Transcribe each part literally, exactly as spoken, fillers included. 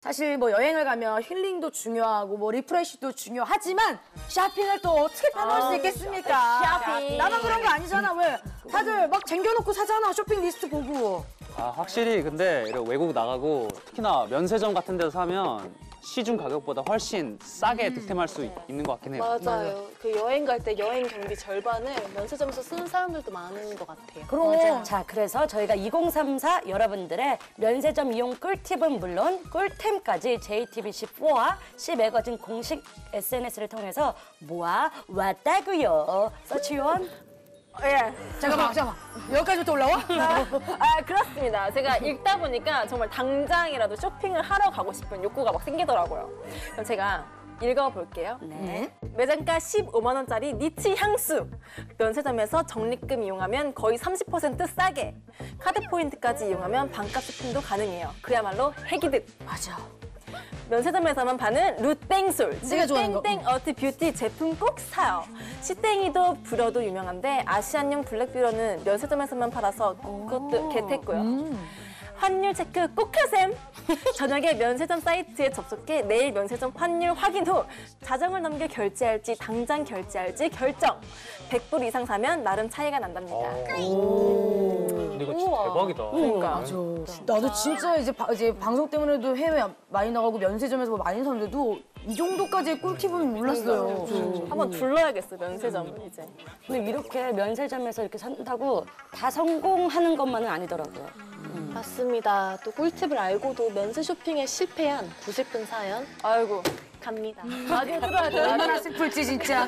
사실 뭐 여행을 가면 힐링도 중요하고 뭐 리프레시도 중요하지만 쇼핑을 또 어떻게 빼놓을 수 있겠습니까? 쇼핑. 나만 그런 거 아니잖아. 왜? 다들 막 쟁겨놓고 사잖아. 쇼핑 리스트 보고. 아, 확실히 근데 이렇게 외국 나가고 특히나 면세점 같은 데서 사면 시중 가격보다 훨씬 싸게 음. 득템할 수 있- 있는 것 같긴 해요. 맞아요. 그 여행 갈 때 여행 경비 절반을 면세점에서 쓰는 사람들도 많은 것 같아요. 그럼. 자, 그래서 저희가 이공삼사 여러분들의 면세점 이용 꿀팁은 물론 꿀템까지 제이티비씨포와 C매거진 공식 에스엔에스를 통해서 모아 왔다고요. 서치원. 예. 잠깐만, 잠깐만. 여기까지부터 올라와? 아, 그렇습니다. 제가 읽다 보니까 정말 당장이라도 쇼핑을 하러 가고 싶은 욕구가 막 생기더라고요. 그럼 제가 읽어볼게요. 네. 매장가 십오만 원짜리 니치 향수. 면세점에서 적립금 이용하면 거의 삼십 퍼센트 싸게. 카드 포인트까지 이용하면 반값 쇼핑도 가능해요. 그야말로 핵이득. 맞아. 면세점에서만 파는 루땡솔, 네가 좋아하는 거. 땡땡 어트 뷰티 제품 꼭 사요. 시땡이도 뷰러도 유명한데 아시안용 블랙 뷰러는 면세점에서만 팔아서 그것도 개택고요. 환율 체크 꼭 하셈! 저녁에 면세점 사이트에 접속해 내일 면세점 환율 확인 후 자정을 넘겨 결제할지 당장 결제할지 결정. 백 불 이상 사면 나름 차이가 난답니다. 근데 이거 진짜 우와. 대박이다. 그러니까. 맞아. 나도 진짜 이제, 바, 이제 방송 때문에도 해외 많이 나가고 면세점에서 뭐 많이 사는데도 이 정도까지의 꿀팁은 몰랐어요. 한번 둘러야겠어, 면세점을 이제. 근데 이렇게 면세점에서 이렇게 산다고 다 성공하는 것만은 아니더라고요. 맞습니다. 또 꿀팁을 알고도 면세 쇼핑에 실패한 구슬픈 사연. 아이고, 갑니다. 라디오 들어야 돼. 얼마나 슬플지 진짜.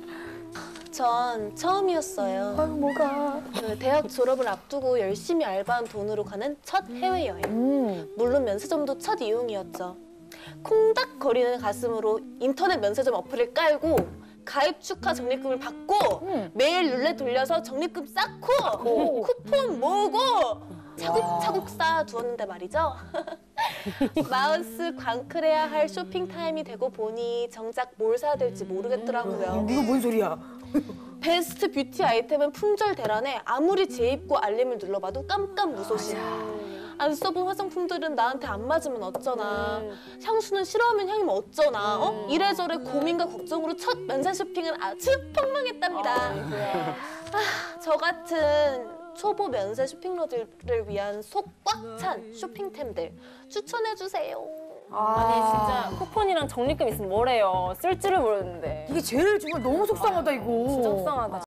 전 처음이었어요. 아유 뭐가. 그 대학 졸업을 앞두고 열심히 알바한 돈으로 가는 첫 해외여행. 음. 물론 면세점도 첫 이용이었죠. 콩닥거리는 가슴으로 인터넷 면세점 어플을 깔고 가입 축하 적립금을 받고 음. 매일 룰렛 돌려서 적립금 쌓고 쿠폰 모으고 차곡차곡 쌓아두었는데 말이죠. 마우스 광클해야 할 쇼핑 타임이 되고 보니 정작 뭘 사야 될지 모르겠더라고요. 이거 뭔 소리야? 베스트 뷰티 아이템은 품절 대란에 아무리 재입고 알림을 눌러봐도 깜깜무소식. 안 써본 화장품들은 나한테 안 맞으면 어쩌나. 향수는 싫어하면 향이면 어쩌나. 어? 이래저래 고민과 걱정으로 첫 면세 쇼핑은 아주 폭망했답니다. 아, 저 같은 초보 면세 쇼핑러들을 위한 속 꽉 찬 쇼핑템들 추천해주세요. 아니 진짜 쿠폰이랑 적립금 있으면 뭐래요. 쓸 줄을 모르는데. 이게 제일 정말 너무 속상하다 이거. 진짜 속상하다.